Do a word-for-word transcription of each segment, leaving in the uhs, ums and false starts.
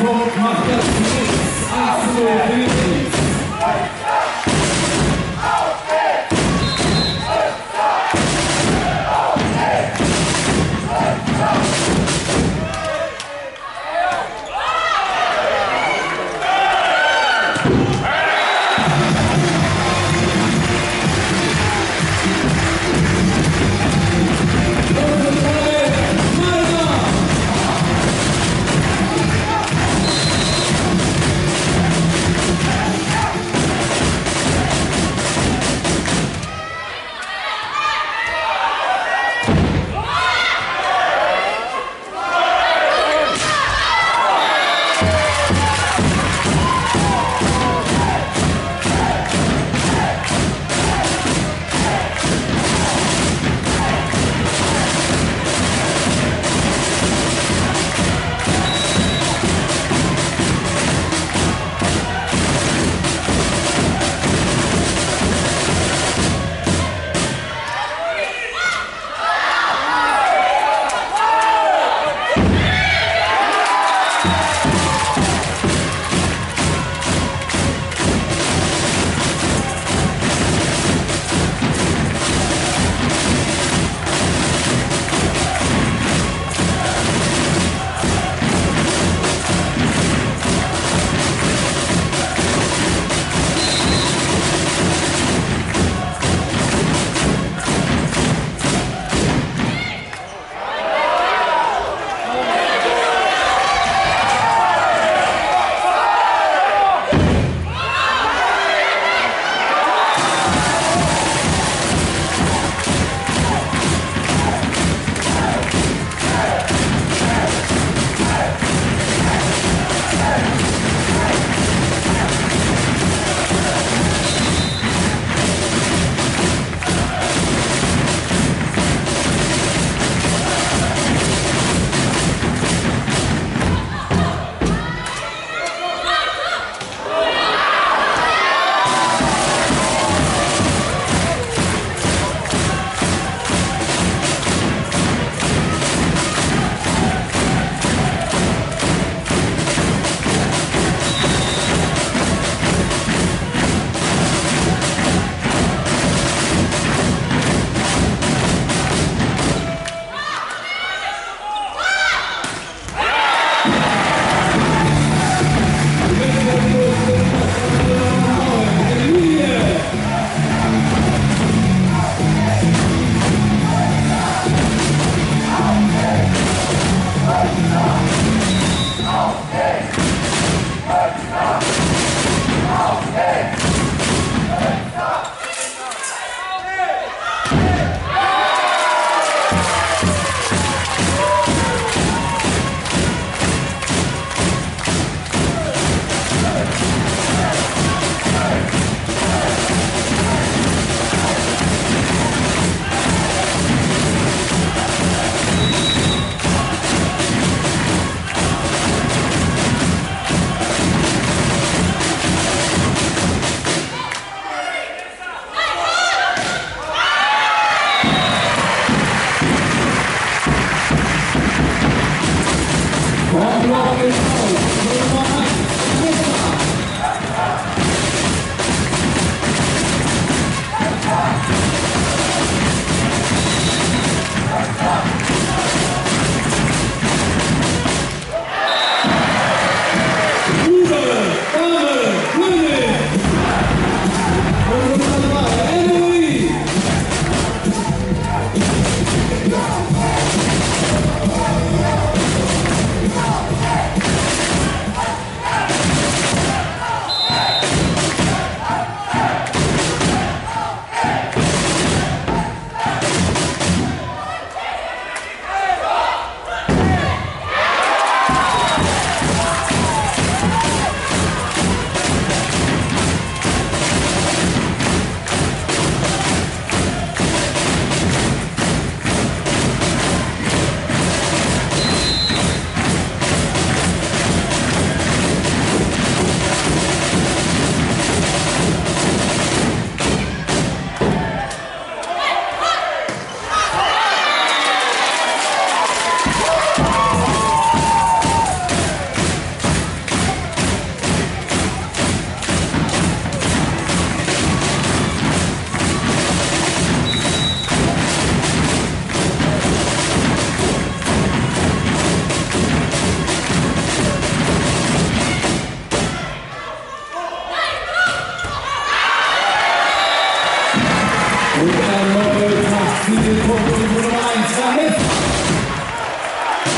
Punkt macht das nichts. eins zu null für die Teams.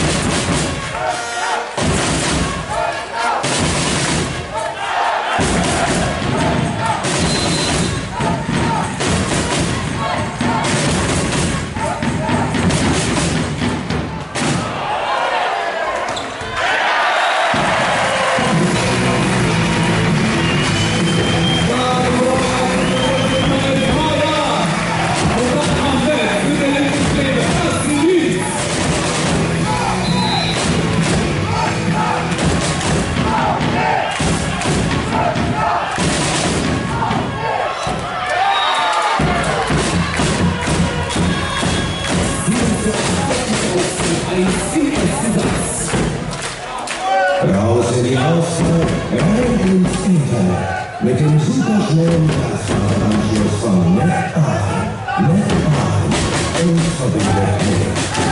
Raus in die Ausfahrt, rein ins Internet. Mit dem superschnellen Glasfaseranschluss von NetAre. NetAre. Und verbindet mit.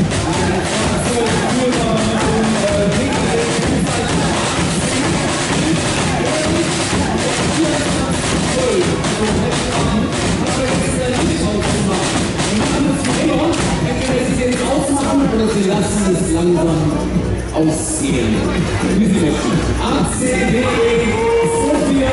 Wir lassen es langsam ausziehen. Wie Sie möchten. A C B E Sofia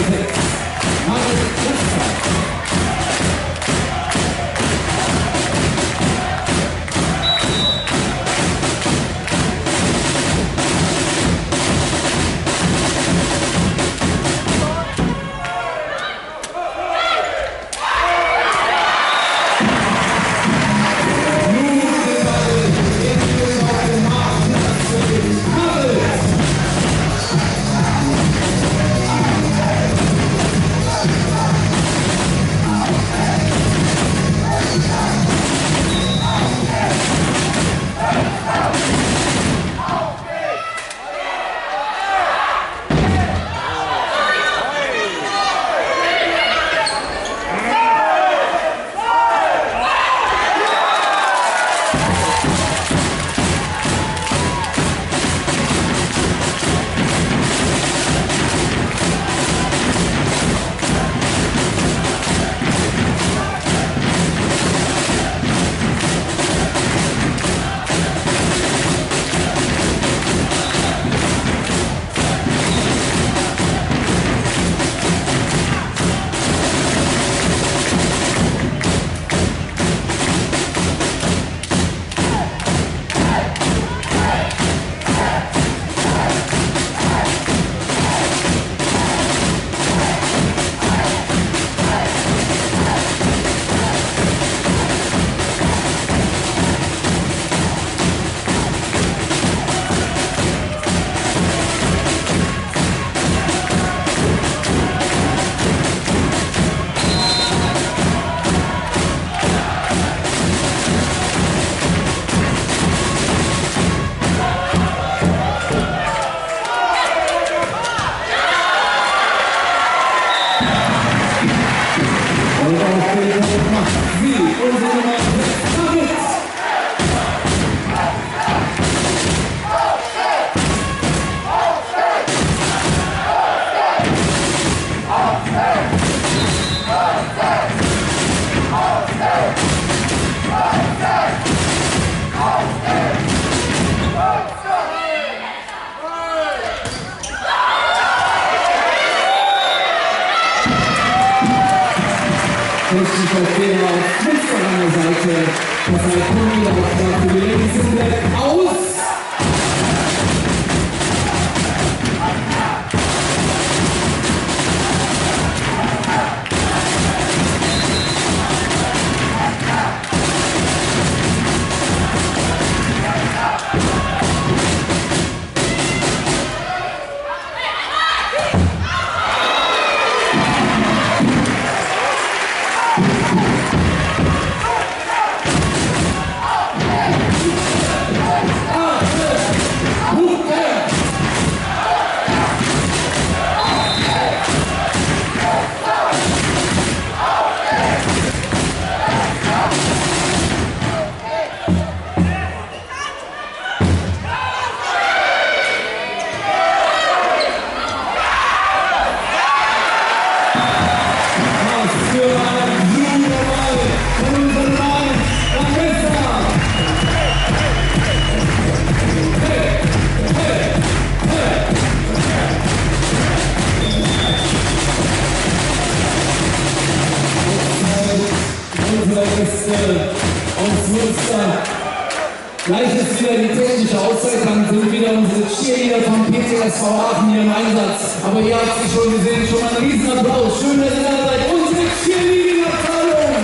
sechs, Marek Kretschmer. Technischer Fehler auf Münsterlanger Seite. Das heißt, Punkte für die Ladies aus. Aus Münster. Gleich ist wieder die technische Auszeit, dann sind wieder unsere Cheerleader vom P T S V Aachen hier im Einsatz. Aber ihr habt sie schon gesehen, schon mal einen riesen Applaus. Schön, dass ihr da seid. Unsere Cheerleading-Abteilung.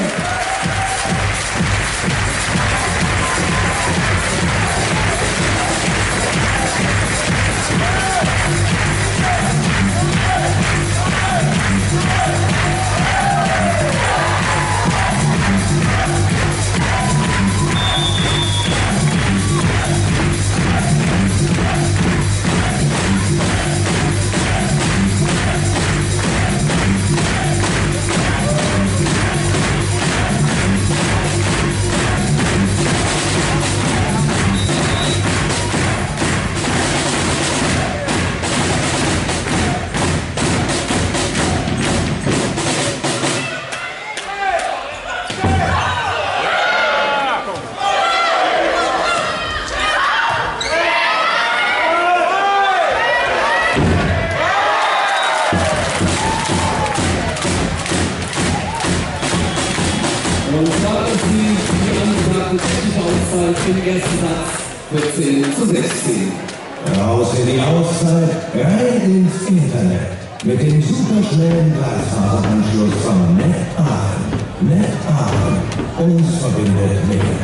Und starten Sie die angesagte technische Auszeit im ersten Satz vierzehn zu sechzehn. Raus in die Auszeit, rein ins Internet. Mit dem superschnellen Glasfaseranschluss von Net Aachen. Net Aachen. Uns verbindet mehr.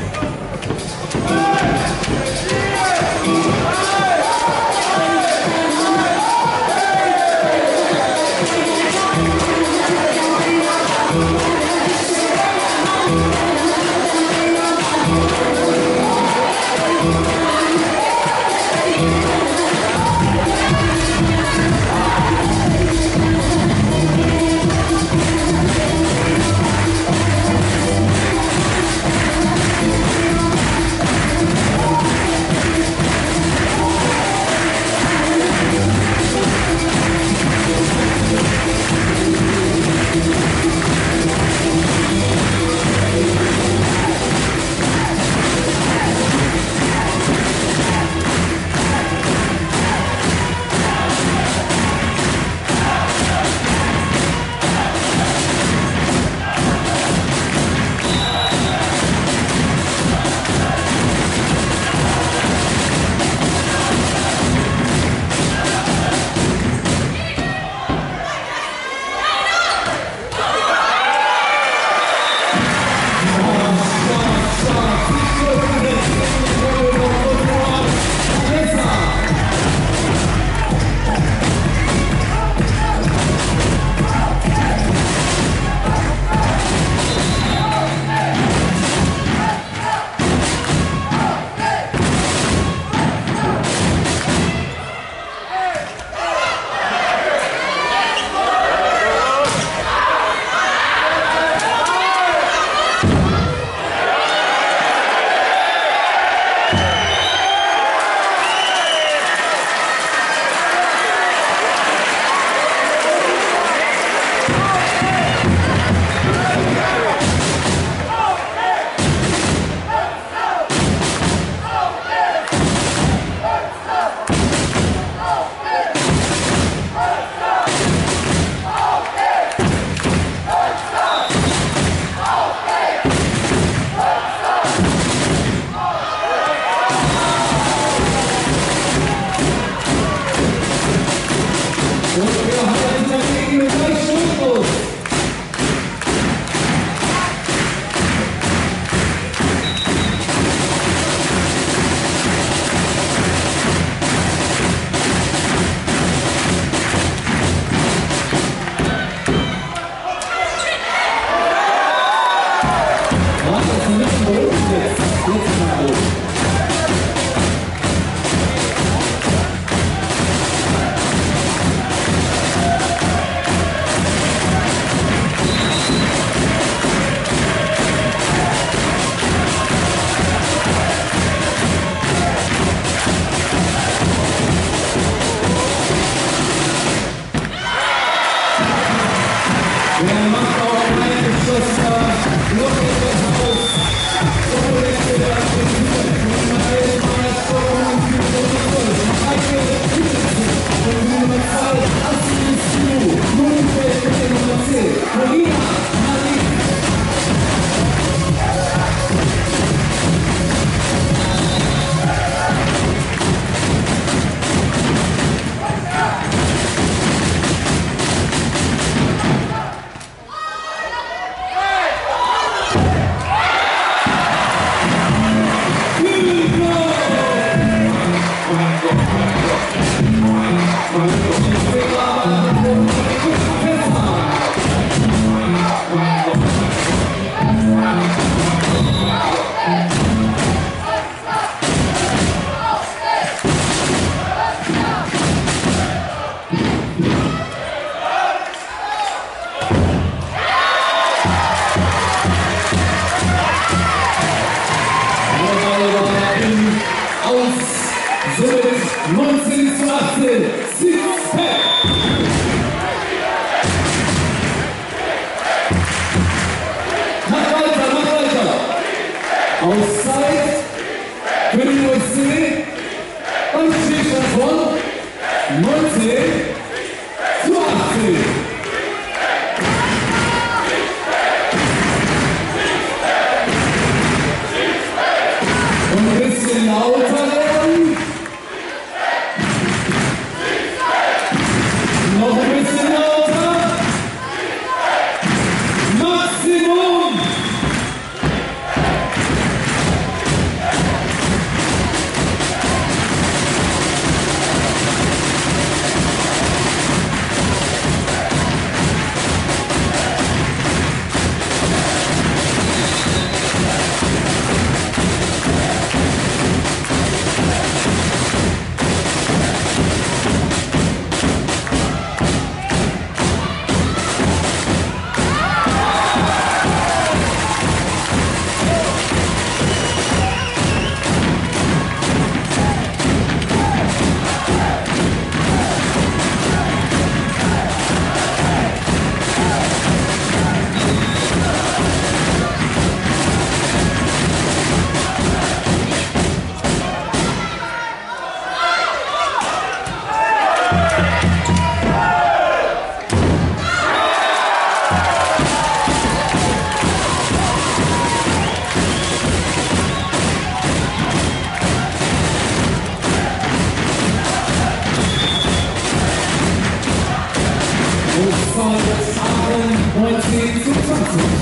neunzehn zu achtzehn, Sixpack! Mach weiter, mach weiter! Auszeit für den U S C und Spielstand von neunzehn zu achtzehn. zehn zu zwanzig.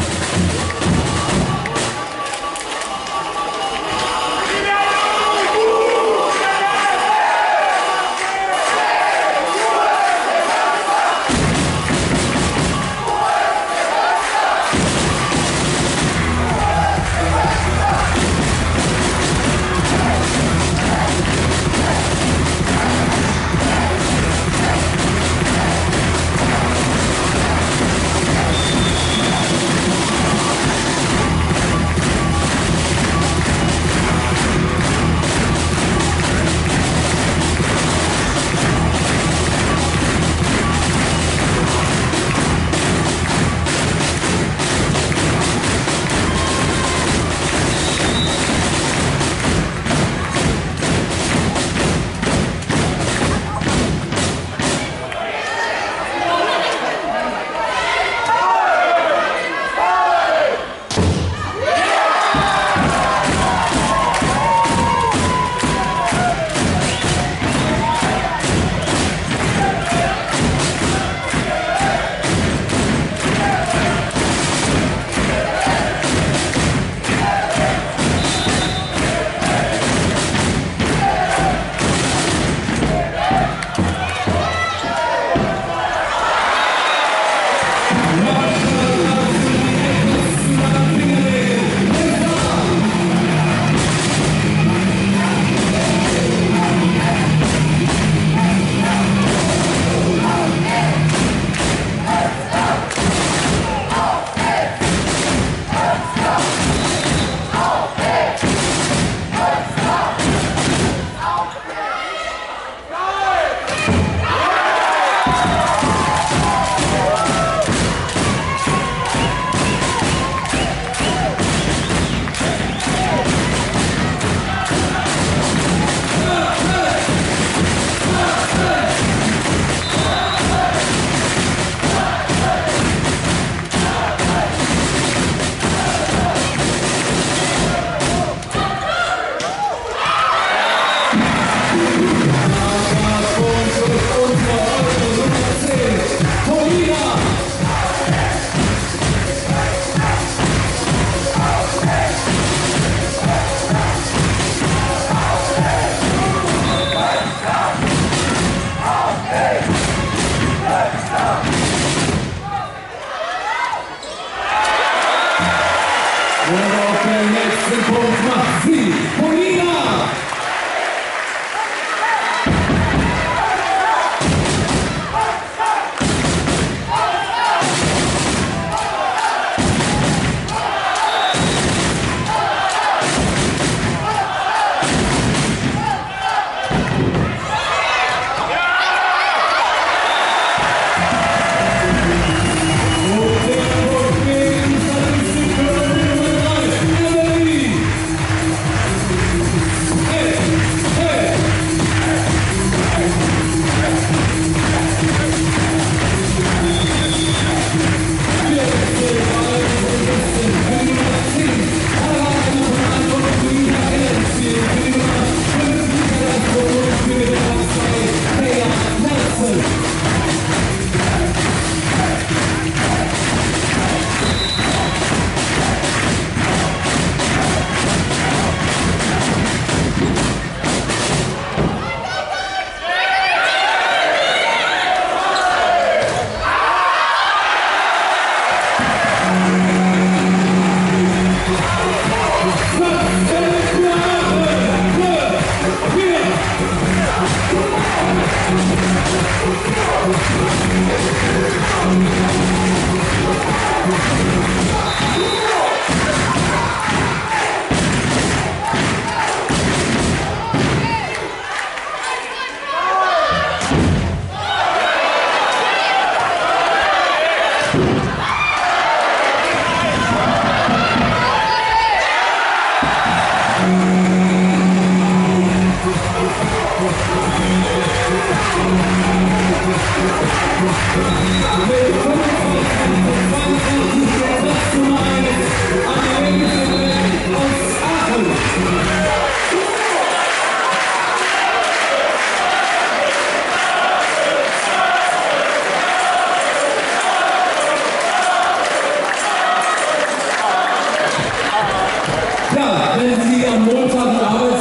Und auf den nächsten Punkt macht sie Polina!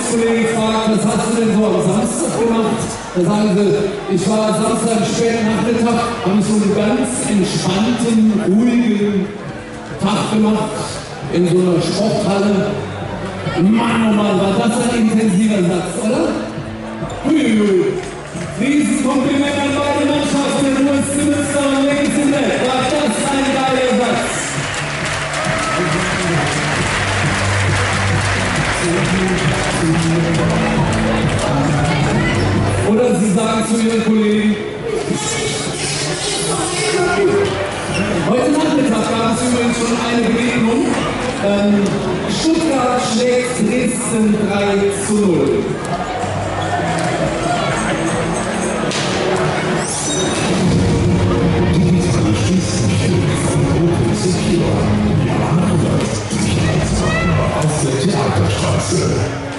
Arbeitskollege fragt, was hast du denn so am Samstag gemacht? Da sagen sie, ich war Samstag spät Nachmittag, habe ich so einen ganz entspannten, ruhigen Tag gemacht in so einer Sporthalle. Mann, oh Mann, war das ein intensiver Satz, oder? Uiuiui. Riesenkompliment an beide Mannschaften, Louis Zimmerster und Lady Simet. War das ein geiler Satz? Oder Sie sagen zu Ihren Kollegen, heute Nachmittag gab es übrigens schon eine Begegnung. Ähm, Stuttgart schlägt Dresden drei zu null. Digitale Schließungsstück von Open Secure. Ja, läuft auf der Theaterstraße.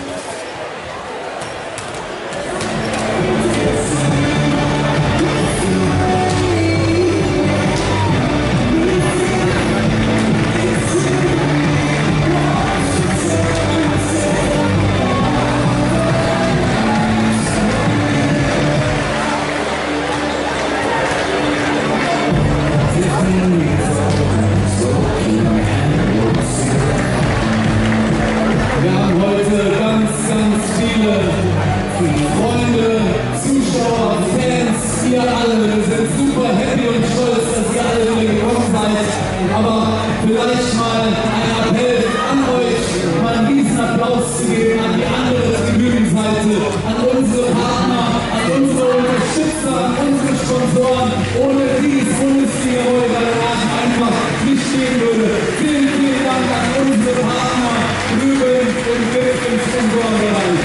Wir haben heute ganz, ganz viele Freunde, Zuschauer, Fans, ihr alle. Wir sind super happy und stolz, dass ihr alle wieder gekommen seid. Aber vielleicht mal ein Appell an euch, mal einen riesen Applaus zu geben an die andere Tribünenseite, an unsere Partner, an unsere Unterstützer, an unsere Sponsoren, ohne die es Bundesliga heute einfach nicht stehen würde. Vielen, vielen Dank an unsere Partner, Rüben und Bild im Sponsorenbereich.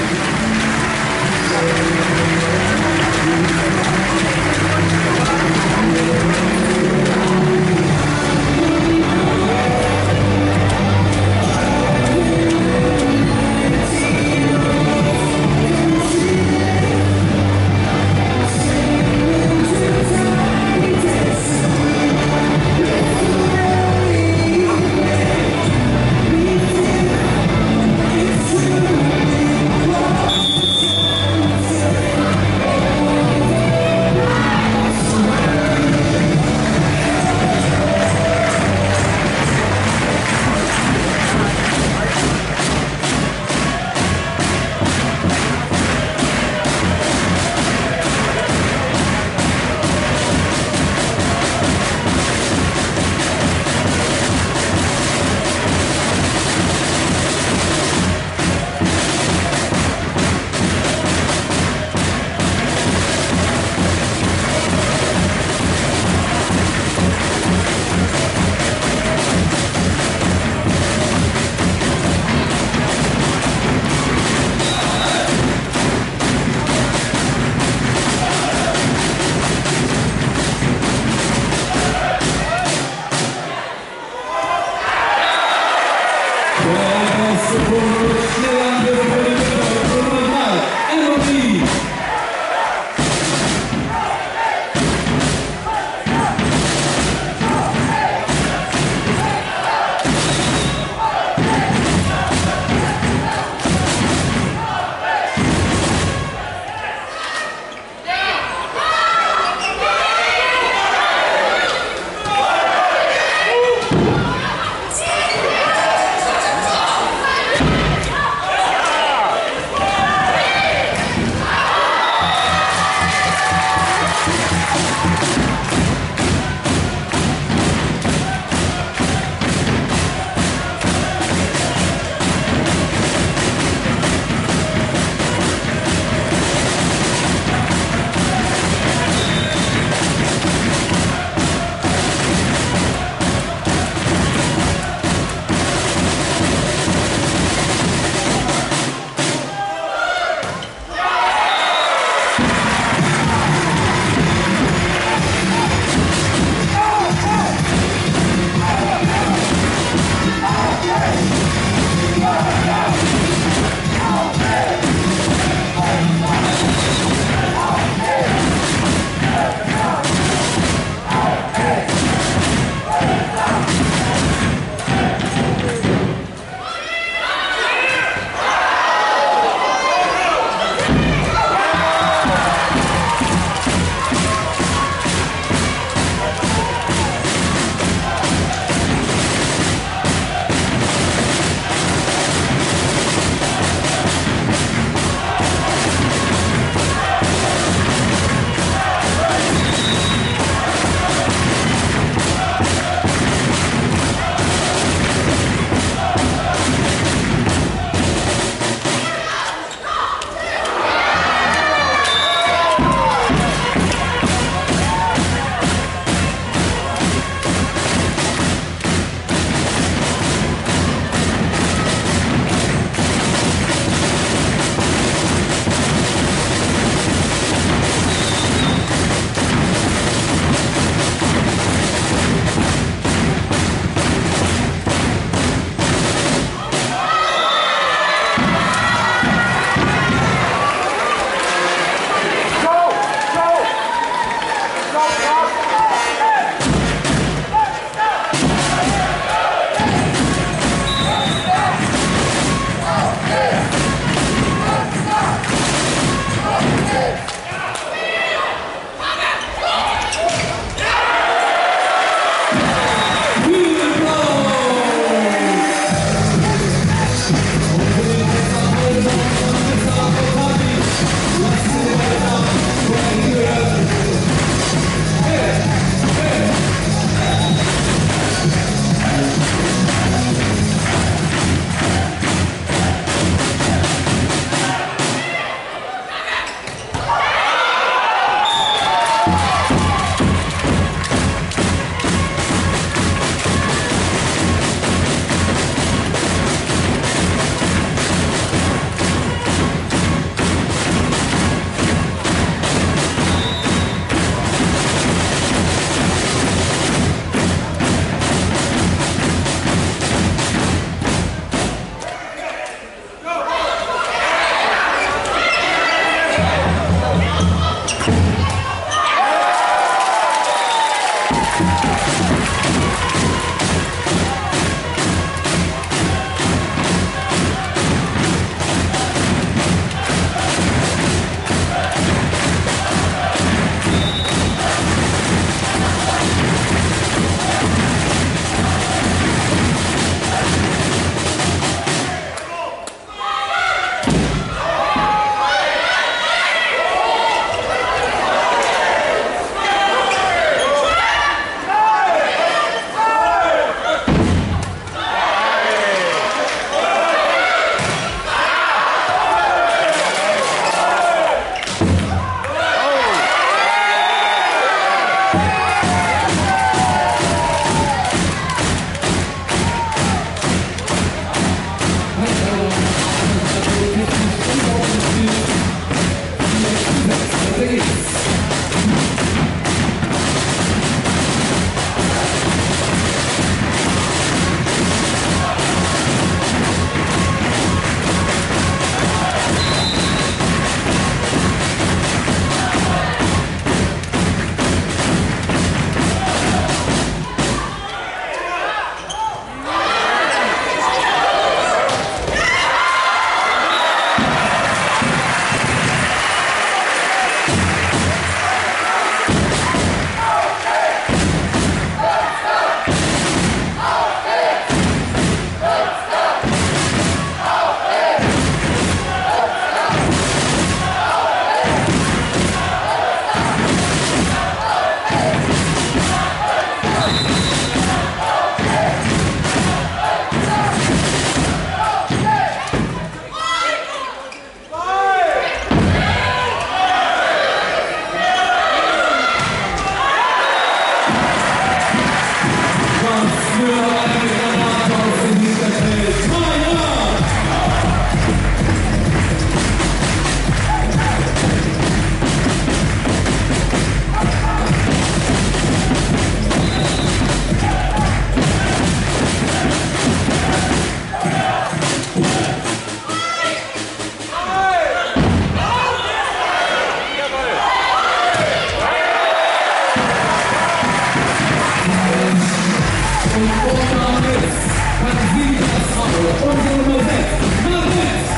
Vorname ist, kann sie das Foul. Unsere Nummer sechs, Marit.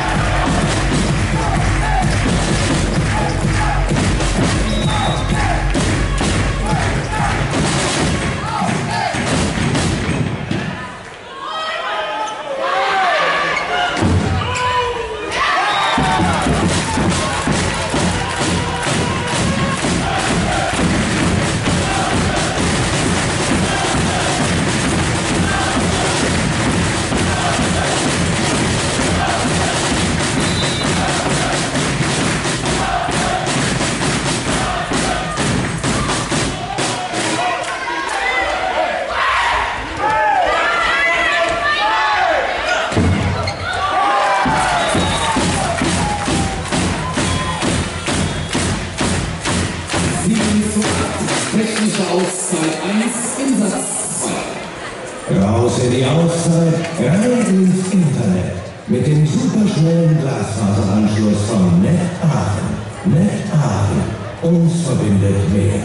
Technische Auszeit eins, Insatz zwei. Raus in die Auszeit, rein ins Internet. Mit dem superschnellen Glasfaseranschluss von Net Aachen. Net Aachen. Uns verbindet mehr.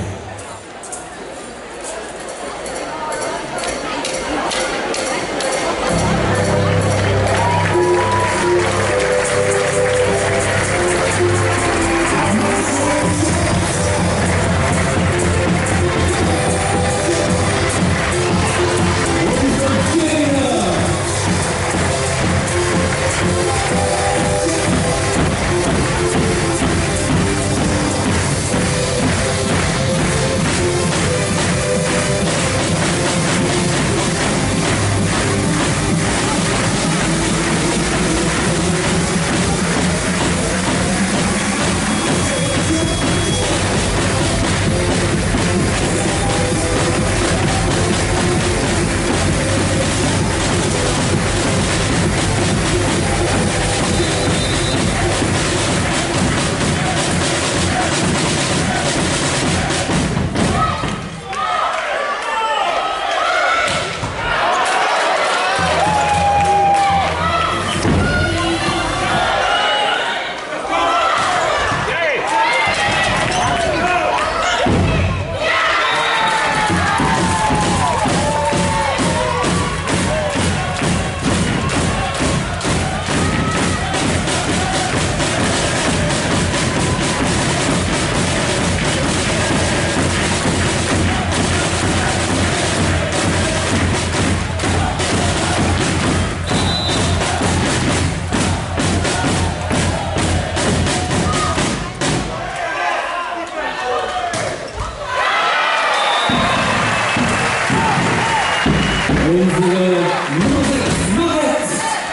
Unsere Nummer sechs, Marit.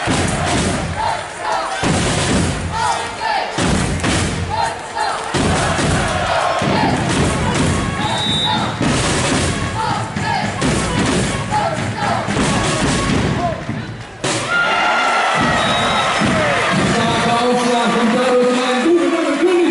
Starker Aufschlag und dadurch ein guter Nummer König.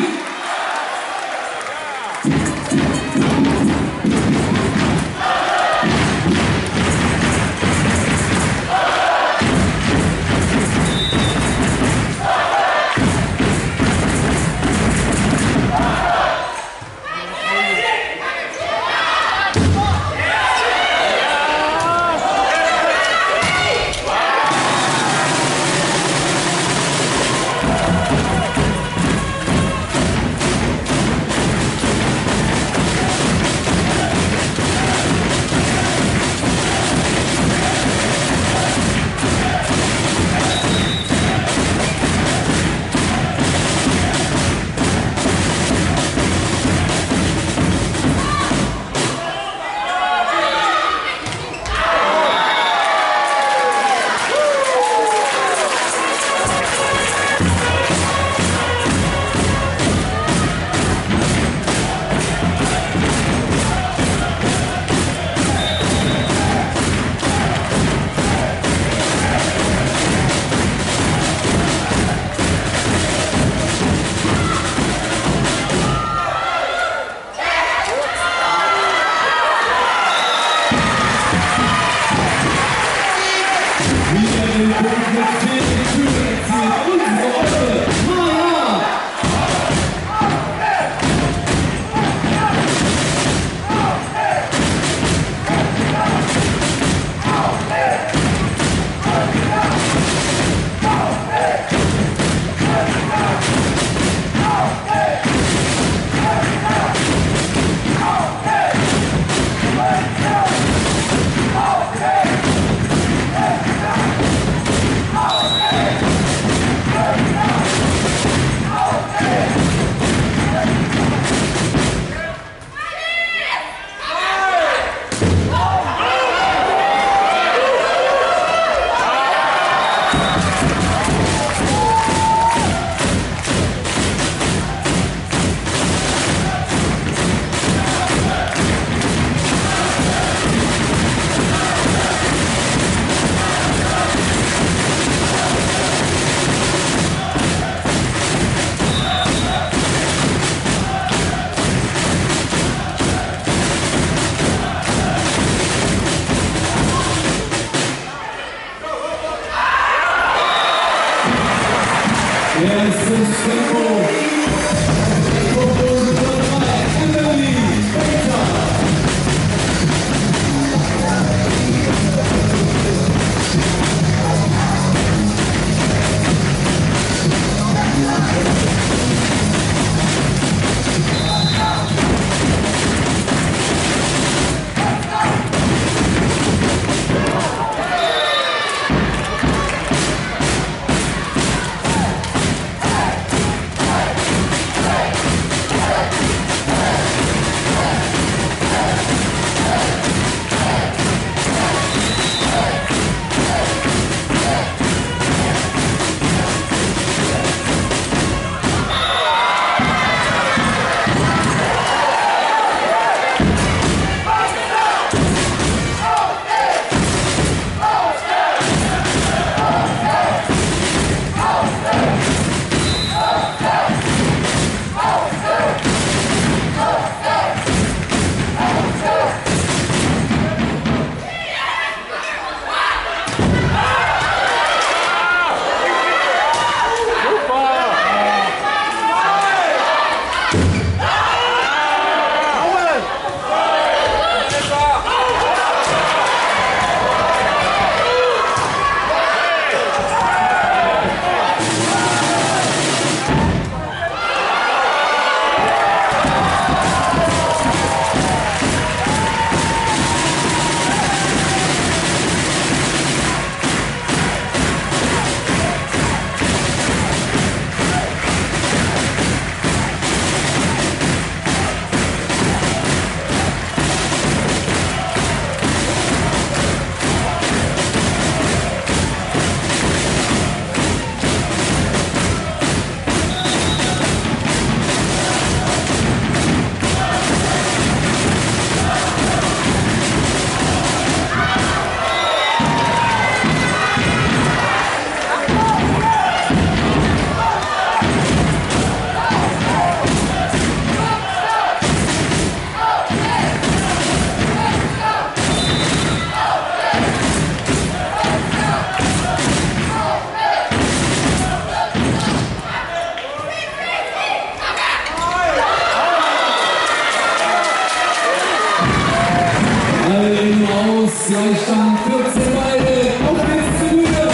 Gleichstand, vierzehn beide, auf geht's zur Bühne!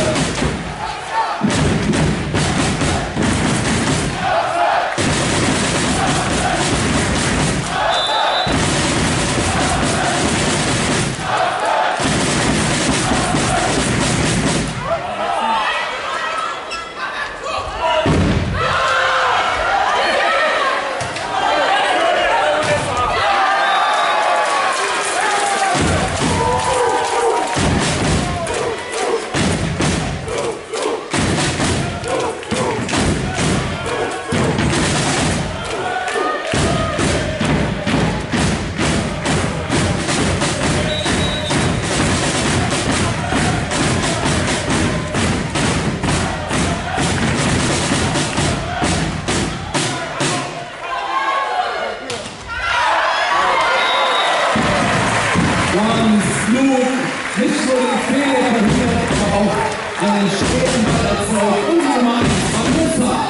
Klug, nicht nur den Fehler verhindert, aber auch einen schweren Ball erzeugt. Unsere Mann, Vanessa.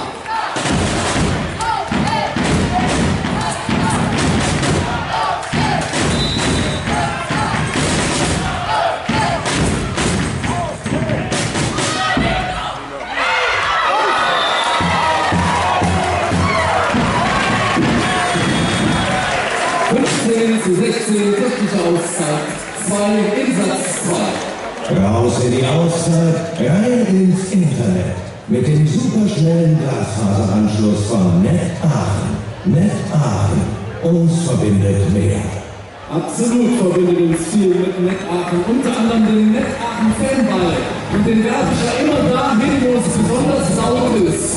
fünfzehn zu sechzehn, technische Auszeit, zwei Insatz zwei. Raus in die Auszeit, rein ins Internet. Mit dem superschnellen Glasfaseranschluss von Net Aachen. Net Aachen. Uns verbindet mehr. Absolut verbindet uns viel mit Net Aachen, unter anderem den Net Aachen Fanball. Und den werfe ich ja immer dahin, wo es besonders laut ist.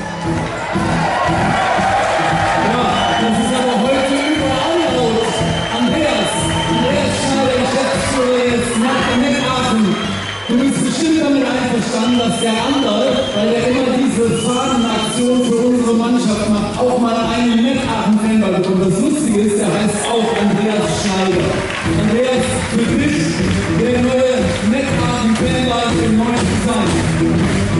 Ja, das ist aber heute überall laut. Andreas, Andreas Schneider, Geschäftsführer jetzt nach Net Aachen. Du bist bestimmt damit einverstanden, dass der andere, weil der immer diese Fahnenaktion für unsere Mannschaft macht, auch mal einen Net Aachen Fanball bekommt. Das Lustige ist, der heißt auch Andreas Schneider. Andreas, für dich der neue Net Aachen Fanball im neuen Design.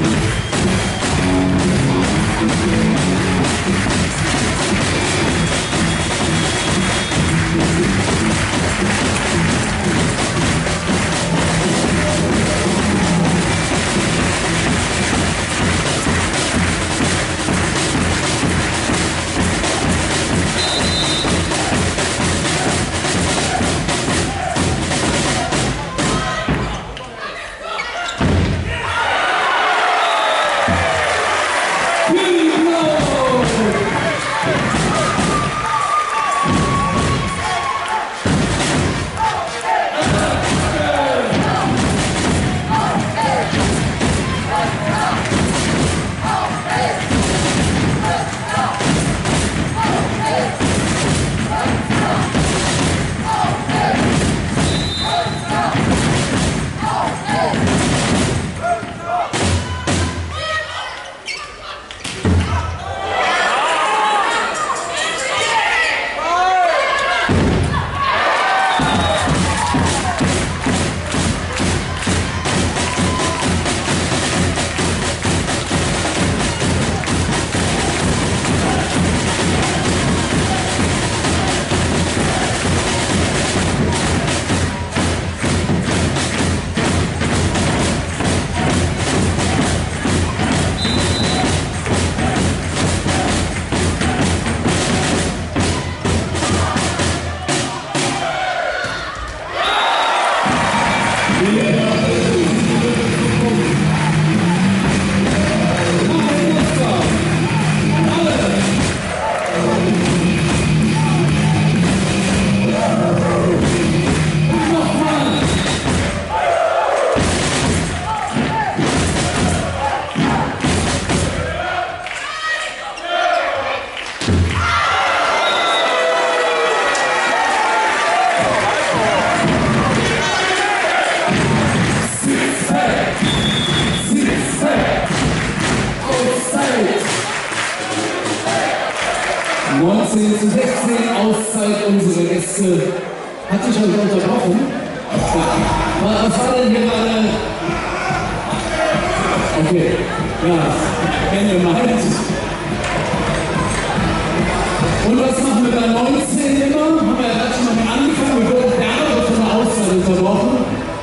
neunzehn zu sechzehn, Auszeit unserer Gäste. Hat sich schon unterbrochen? Ja. Was war denn hier gerade? Okay, ja, wenn ihr meint. Und was machen wir bei neunzehn immer? Haben wir ja gerade schon mal angefangen, wir wurden gerne von der Auszeit unterbrochen.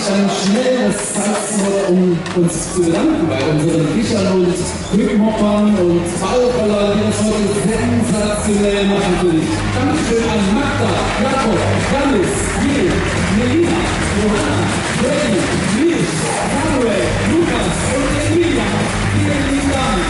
dann schnell das Zeitwort, um uns zu bedanken bei unseren Wichern und Rückenhoppern und Ballrollern, die das heute sensationell machen für dich. Dankeschön an Magda, Jakob, Janis, Jill, Melina, Johanna, Freddy, Nils, Samuel, Lukas und Emilia. Vielen lieben Dank.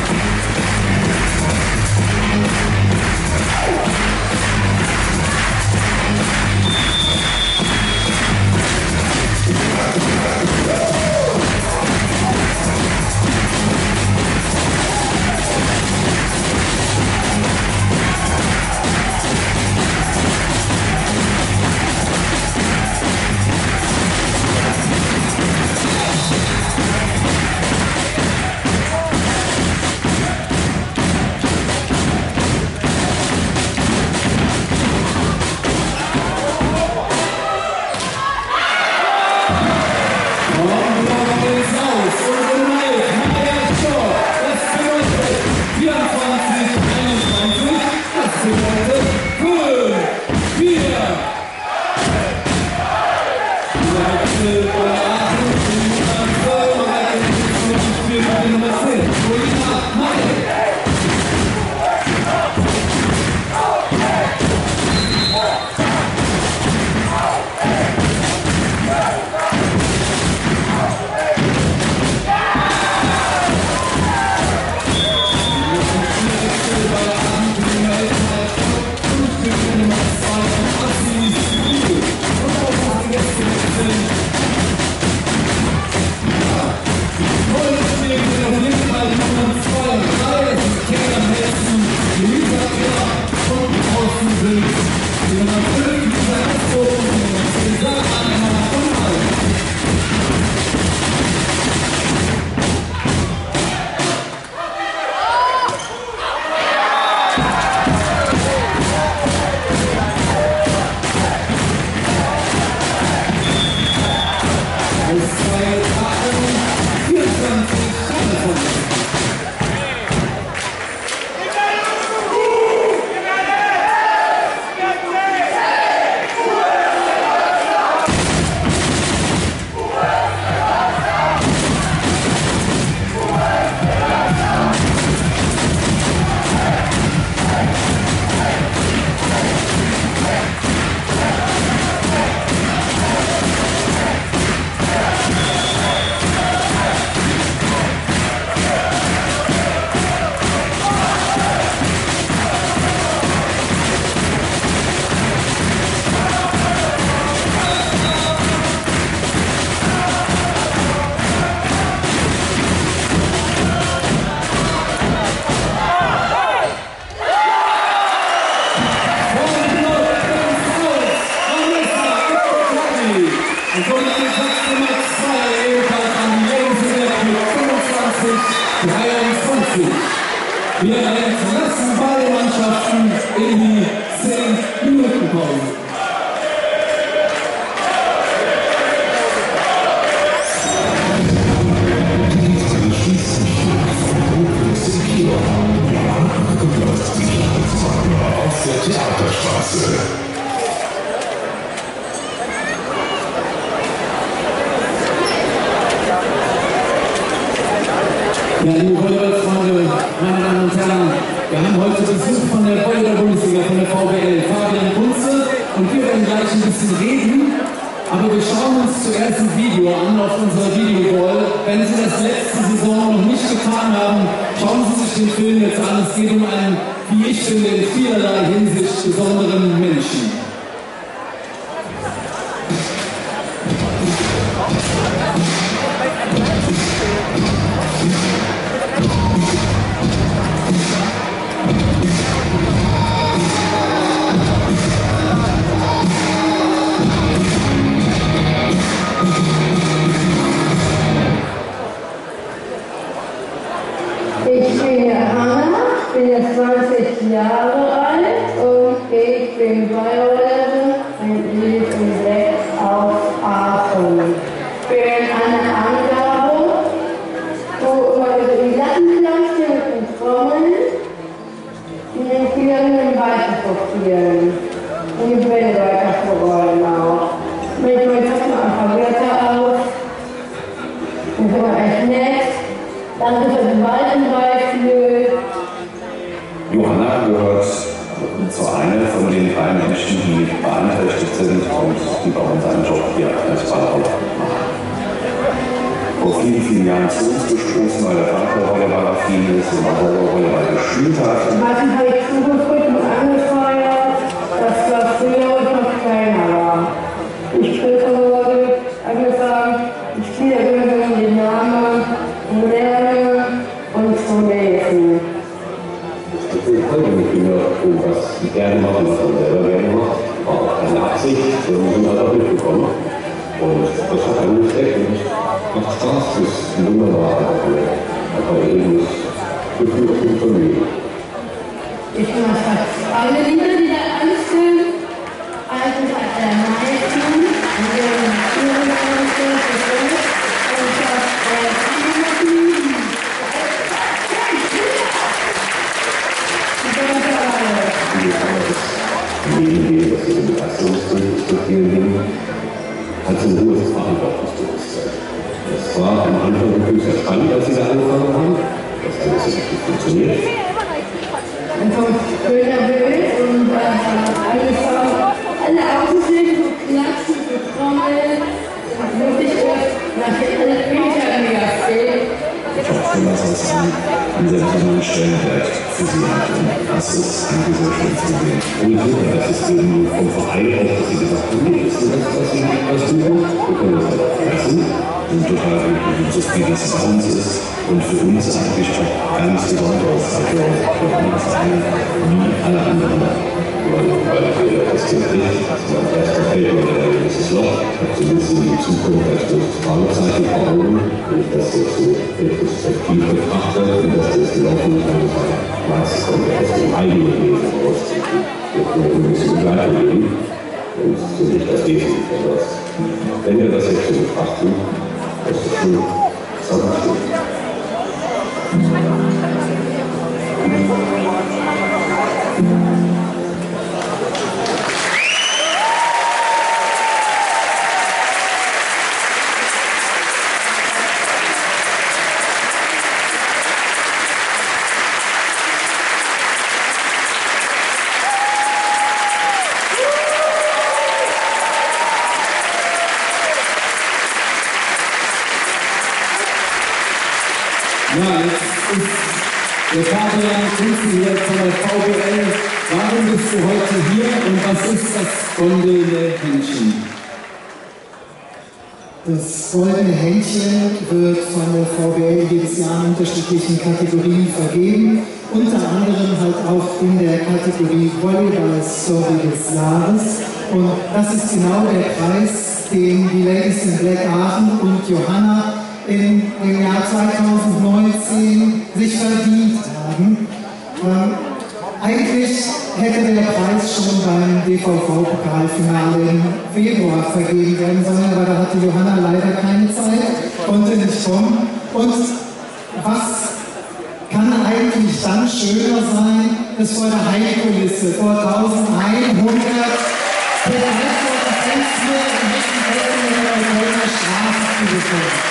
Wir entlassen beide Mannschaften in die zehn Minuten Pause. Auf der Theaterstraße. Ja, liebe Volleyballfreunde, meine Damen und Herren, wir haben heute Besuch von der Volleyball-Bundesliga, von der V B L, Fabian Kunze, und wir werden gleich ein bisschen reden, aber wir schauen uns zuerst ein Video an auf unserer Videowall. Wenn Sie das letzte Saison noch nicht getan haben, schauen Sie sich den Film jetzt an. Es geht um einen, wie ich finde, in vielerlei Hinsicht besonderen Menschen. Ich bin Hanna, bin jetzt zwanzig Jahre alt und ich bin Volleyballlerin und lebe in sechs aus Aachen. Ich bin eine Angabe, wo immer die Lattenklasse mit den Trommeln und den Fingern weiter fokussieren und die Bälle weiter verrollen auch. Mit meinem Taschen einfach Wörter auf. Johanna gehört zu einer von den drei Menschen, die beeinträchtigt sind und die bei uns einen Job hier als Ballroller machen. Vor vielen, vielen Jahren zu uns gestoßen, weil der Vater Volleyball-affin ist und auch Volleyball gespielt hat. Martin habe ich zugeguckt und angefeuert, dass das früher und noch kleiner war. Ich bin aber angefangen, ich ziehe irgendwann den Namen und lernen und zu lesen. Ich konnte mit Kindern tun, was die gerne machen, was man selber gerne macht. War auch keine Absicht, sondern sind halt auch mitbekommen. Und das hat einen Respekt und macht Spaß, das ist ein wunderbarer Projekt. Aber eben das Gefühl von Familie. Ich mache fast alle Lieder, die da anstehen, eigentlich als der meisten, und der Führungskonzert und das Neben dem, was ihre Begeisterung ist, zu vielen Dingen, hat sie ein hohes Verantwortungsbewusstsein. Das war am Anfang natürlich sehr spannend, als sie da angefangen haben, dass alles so richtig funktioniert. Und so ein schöner Bild und dann angefangen, alle aufzusehen, so klatschen, so trommeln, und wirklich nachher alle Bücher mega stehen. Ich hoffe, dass das einen, einen sehr besonderen Stellenwert für sie hat. Und das ist eigentlich sehr schön zu sehen. Und ich hoffe, dass es eben vom Verein auch, dass sie gesagt haben, nee, ist das, was sie was tun? Wir können das halt auch lassen. Und total glücklich, so viel das bei uns ist. Und für uns eigentlich auch ganz besonders. Also für uns wie alle anderen. Weil das Kind nicht, man erst da fällt mir ein gewisses Loch. Ich habe so ein bisschen die Zukunft als großes Fragezeichen vor Augen. Wenn ich das jetzt so retrospektiv betrachte, wie das jetzt gelaufen ist, dann was kommt aus dem eigenen Leben raus. Wir können ein bisschen begleiten leben. Und so nicht das Definitiv etwas. Wenn wir das jetzt so betrachten, das ist schon sauber. Ja, jetzt ist der Fabian Kunze hier von der V B L. Warum bist du heute hier und was ist das goldene Händchen? Das goldene Händchen wird von der V B L jedes Jahr in unterschiedlichen Kategorien vergeben, unter anderem halt auch in der Kategorie Volleyball-Story des Jahres. Und das ist genau der Preis, den die Ladies in Black Aachen und Johanna in dem Jahr zweitausendneunzehn sich verdient haben. Ähm, eigentlich hätte der Preis schon beim D V V-Pokalfinale im Februar vergeben werden sollen, aber da hatte Johanna leider keine Zeit, konnte nicht kommen. Und was kann eigentlich dann schöner sein, als vor der Heimkulisse, vor eintausendeinhundert begeisterten Fans hier im Westen in der Kölner Straße zu bekommen.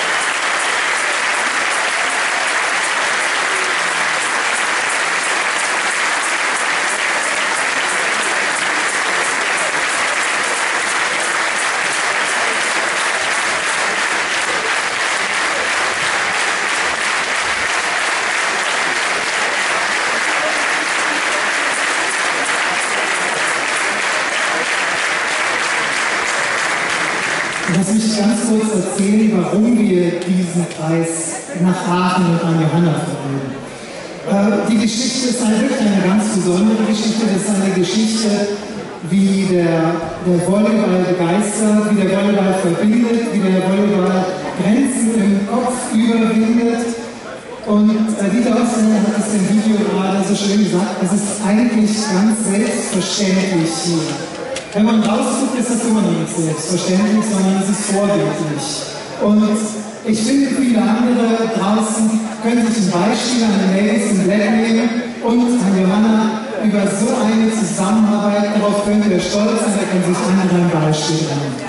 Lass mich ganz kurz erzählen, warum wir diesen Preis nach Aachen und an Johanna vergeben. Äh, die Geschichte ist halt wirklich eine ganz besondere Geschichte. Das ist eine Geschichte, wie der, der Volleyball begeistert, wie der Volleyball verbindet, wie der Volleyball Grenzen im Kopf überwindet. Und äh, Dieter Osner hat es im Video gerade so schön gesagt, es ist eigentlich ganz selbstverständlich hier. Wenn man rausguckt, ist das immer noch nicht selbstverständlich, sondern es ist vorbildlich. Und ich finde, viele andere draußen können sich ein Beispiel an den Ladies in Black nehmen und an Johanna über so eine Zusammenarbeit, darauf könnt ihr stolz sein, da können sich andere ein Beispiel nehmen.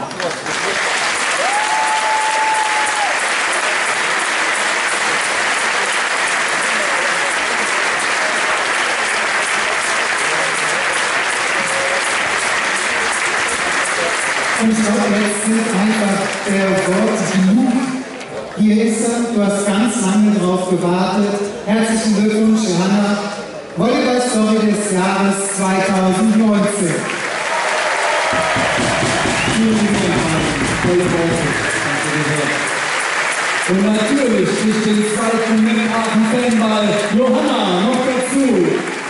Und ich glaube, jetzt sind einfach der Worte genug. Hier ist er, du hast ganz lange drauf gewartet. Herzlichen Glückwunsch, Johanna. Volleyball-Story des Jahres zweitausendneunzehn. Vielen Dank, tolle Worte. Und natürlich durch den zweiten Männerarten-Fanball Johanna noch dazu.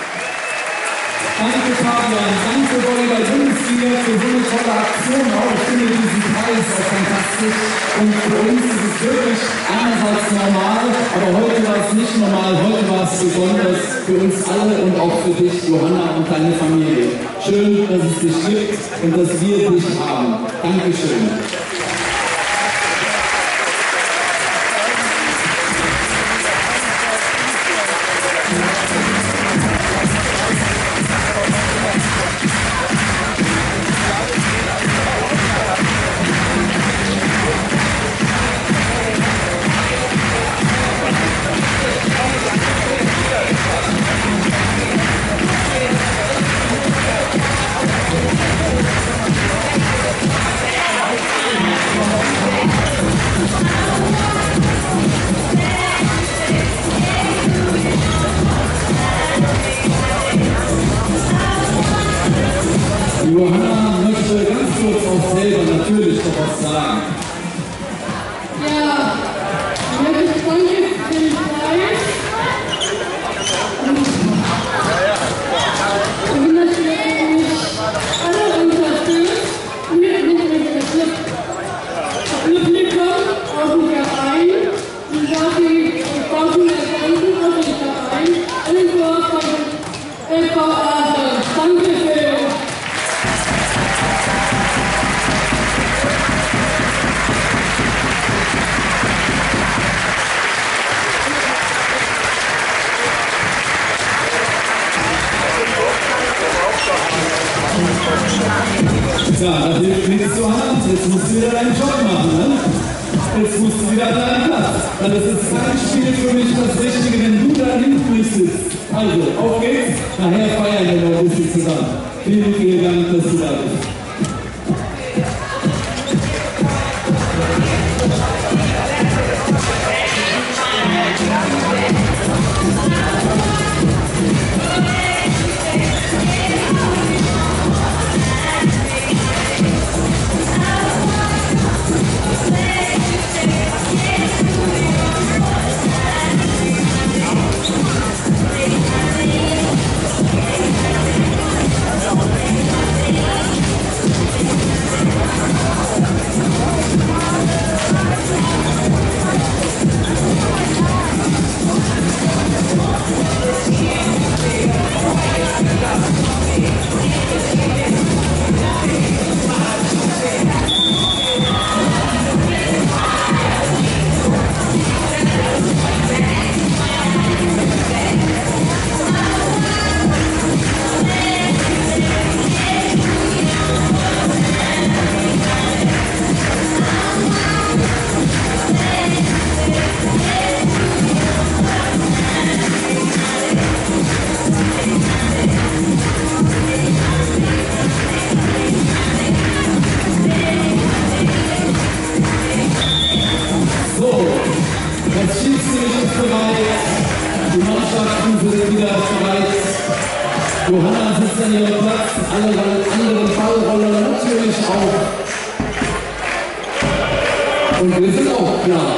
Danke Fabian, danke Volleyball-Bundesliga für so eine tolle Aktion. Auch ich finde diesen Preis auch fantastisch. Und für uns ist es wirklich einerseits normal, aber heute war es nicht normal, heute war es besonders für uns alle und auch für dich, Johanna und deine Familie. Schön, dass es dich gibt und dass wir dich haben. Dankeschön. Johanna möchte ganz kurz auch selber natürlich noch was sagen. Ja, ich möchte danke für den Preis. Ich bin natürlich alle unterstützt. Wir sind mit der Club Publikum aus dem Verein. Ich sage, ich brauche mir Danken aus dem Verein. Und ich war von L V Aachen. Danke schön. Ja, das hilft nichts zur Hand. Jetzt musst du wieder deinen Job machen, ne? Jetzt musst du wieder an deinen Platz. Weil das ist kein Spiel für mich das Richtige, wenn du da hinten sitzt. Also, auf geht's. Nachher feiern wir noch ein bisschen zusammen. Vielen, vielen Dank, dass du da bist. Johanna sitzt an ihrem Platz, alle anderen Ballroller natürlich auch. Und wir sind auch klar.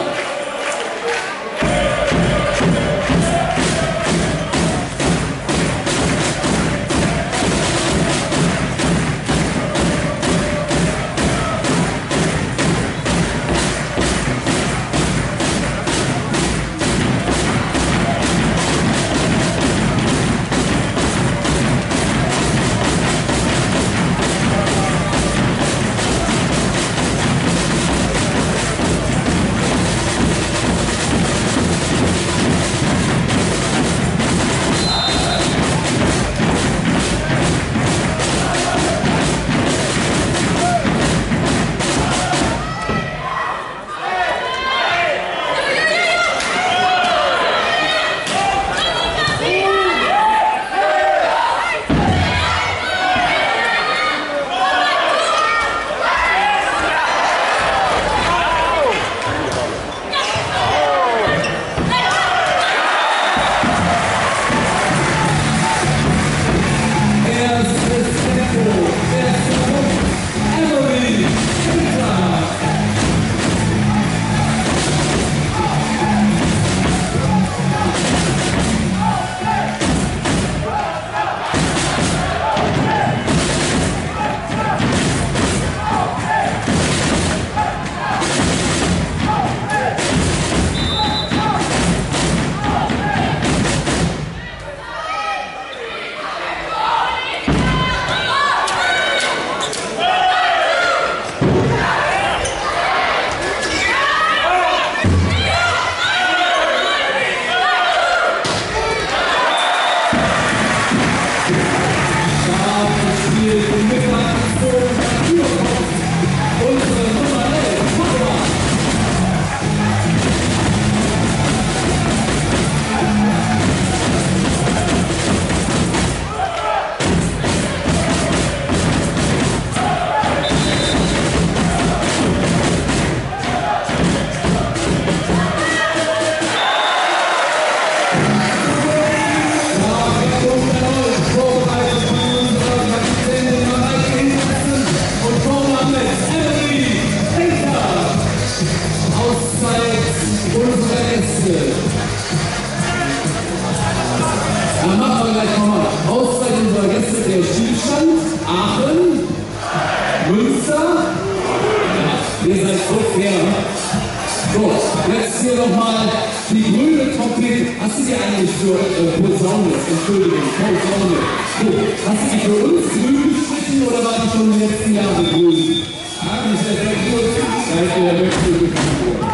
Aachen, Münster. Ihr seid so fair. So, jetzt hier nochmal die grüne Trompete. Hast du die eigentlich für äh, Posaune? Entschuldigung, Posaune. So, hast du die für uns grün gestrichen oder war die schon in den letzten Jahren grün? Ah, die ist ja sehr gut. Da ist der Wechsel gekommen.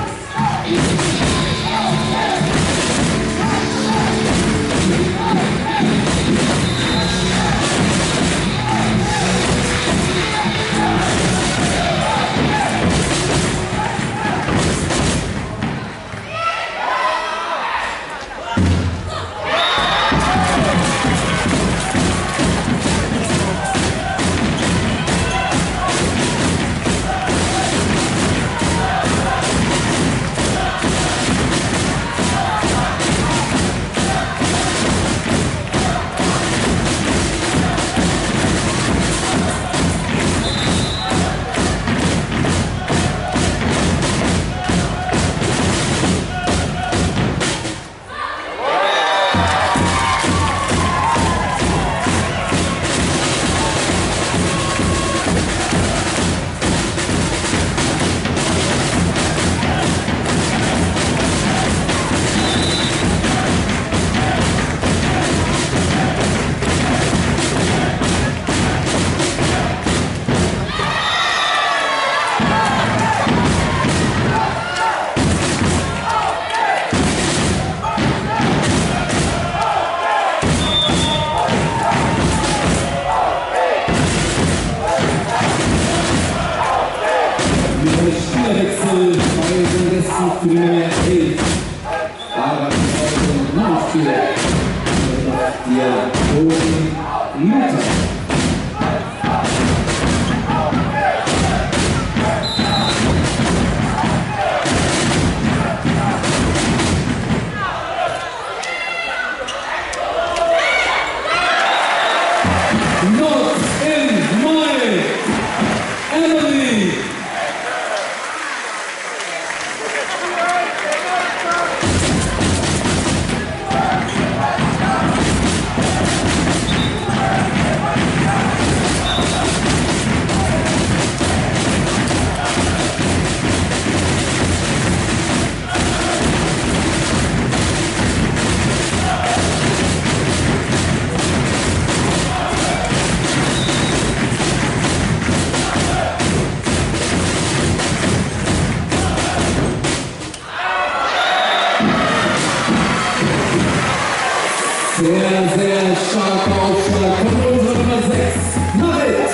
Sehr, sehr starker Aufschlag von unserer Nummer sechs, Marit.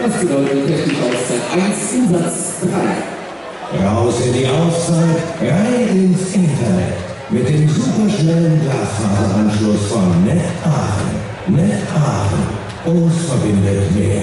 Das bedeutet technische Auszeit eins, Umsatz drei. Raus in die Auszeit, rein ins Internet. Mit dem superschnellen Glasfaseranschluss von Net Aachen. Net Aachen. Uns verbindet mehr.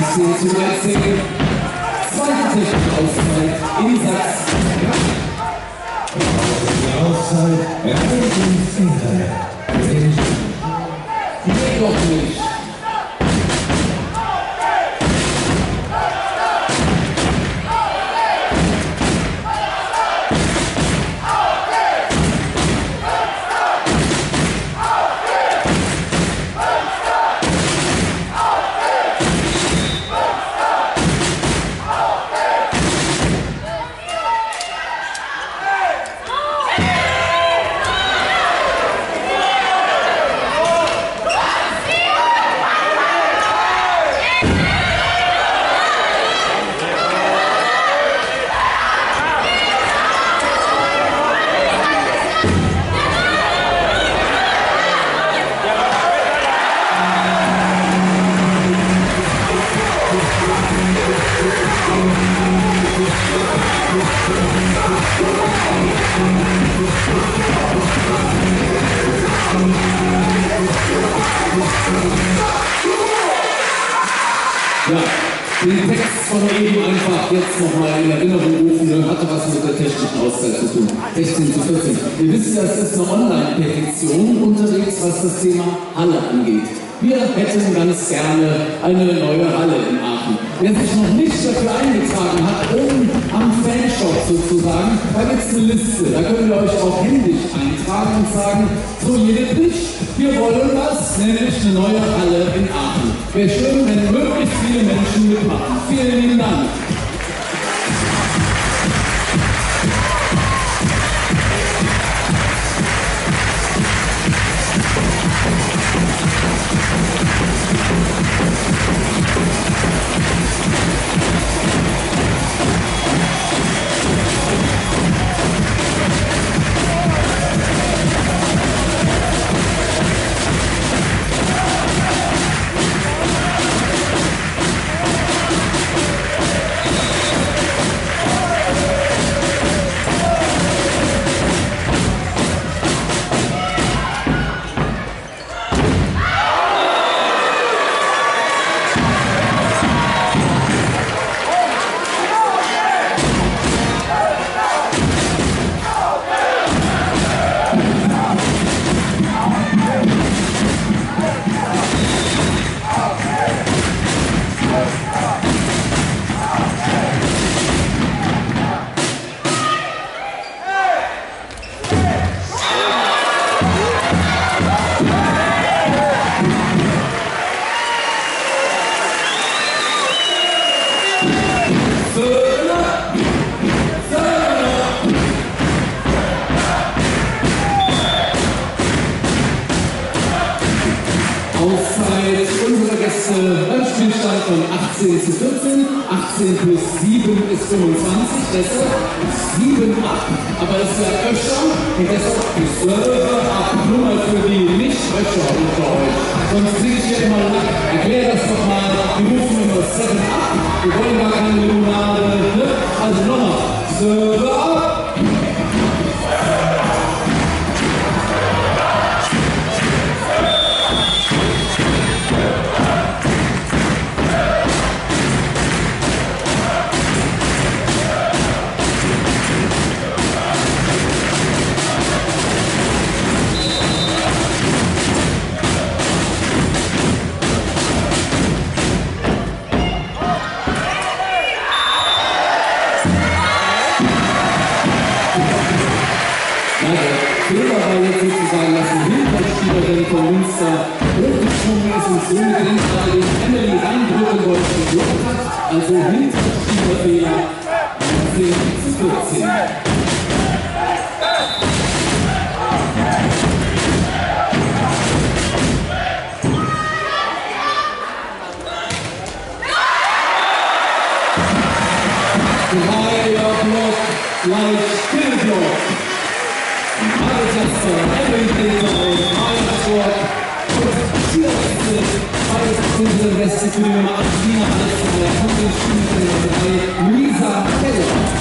sechzehn zu dreizehn. Zweite technische Auszeit in Sachs. Die Auszeit erreicht ins Internet. Nee, doch nicht. Ja, den Text von eben einfach jetzt nochmal in Erinnerung rufen, der hatte was mit der technischen Auszeit zu tun. sechzehn zu vierzehn. Ihr wisst ja, es ist eine Online-Petition unterwegs, was das Thema Halle angeht. Wir hätten ganz gerne eine neue Halle in Aachen. Wer sich noch nicht dafür eingetragen hat, oben am Fanshop sozusagen, da gibt es eine Liste. Da könnt ihr euch auch händisch eintragen und sagen, so jede Pflicht, wir wollen was, nämlich eine neue Halle in Aachen. Wäre schön, wenn möglichst viele Menschen mitmachen. Vielen lieben Dank. Auszeit unserer Gäste beim Spielstand von achtzehn zu vierzehn, achtzehn plus sieben ist fünfundzwanzig, deshalb sieben ab, aber es ist ja Öscher und deshalb ist zwölf ab, nur mal für die Nicht-Öscher unter euch. Sonst kriege ich ja immer lang. Erklär das doch mal, wir rufen immer sieben ab, wir wollen gar keine Limonade, ne? Also nochmal, sieben ab. Fehler war jetzt sozusagen, dass die Hinterspielerin von Münster hochgesprungen ist und so mit den gerade den Emily reindrücken wollte, geblockt hat. Also Hinterspielerfehler achtzehn zu vierzehn. Dreier Block, gleich Stillblock. Maritester, Emily Maritsport und Schierwechsel. Beides unsere Weste für die Nummer acht, Nina Alexander und den Spielern drei, Luisa Keller.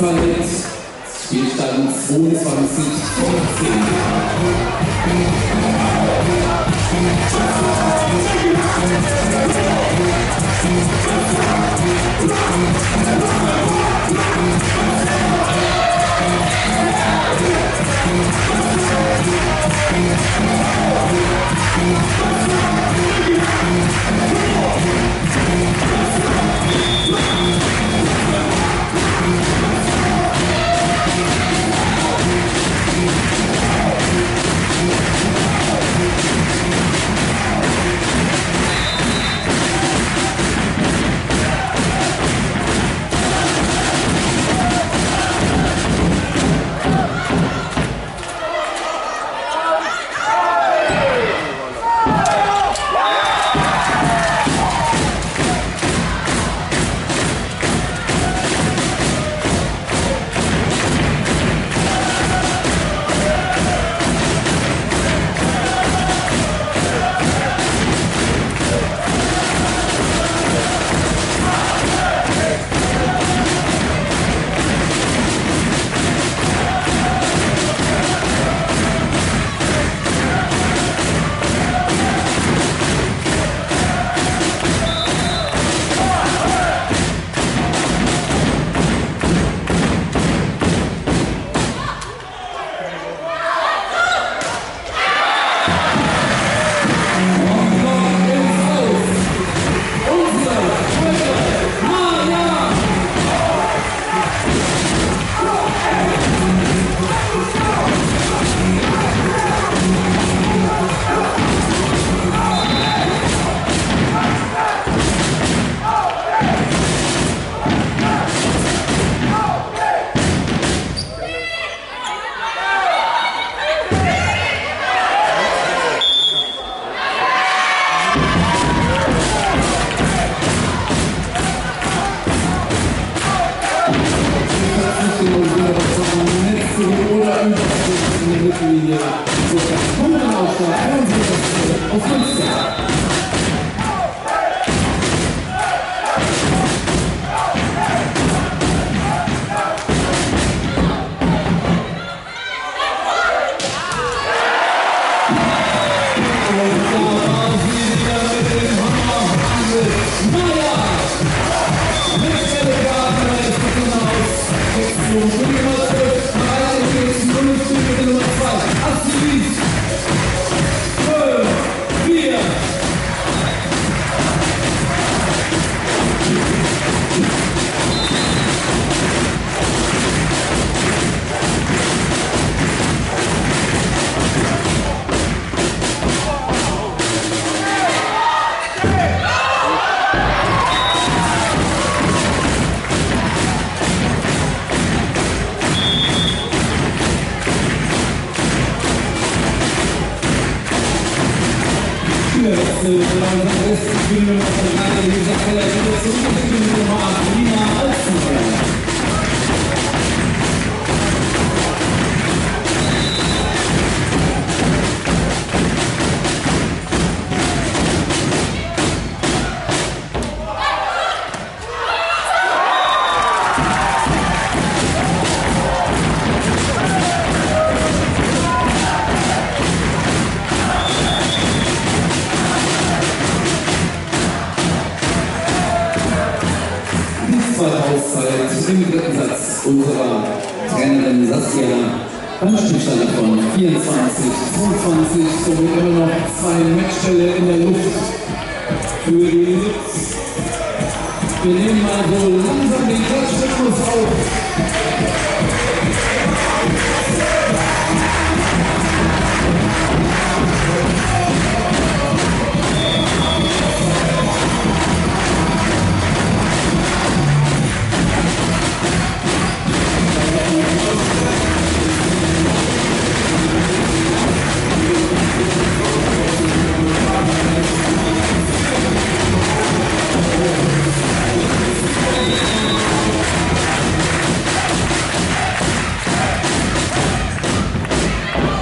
Auswahl mit Spielstand zweiundzwanzig fünfzehn. Im dritten Satz unserer Trainerin Saskia beim Spielstand von vierundzwanzig zweiundzwanzig, somit immer noch zwei Matchstelle in der Luft für die Sitz. Wir nehmen mal so langsam den Klatschrhythmus auf.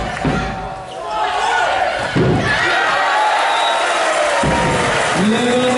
Yeah.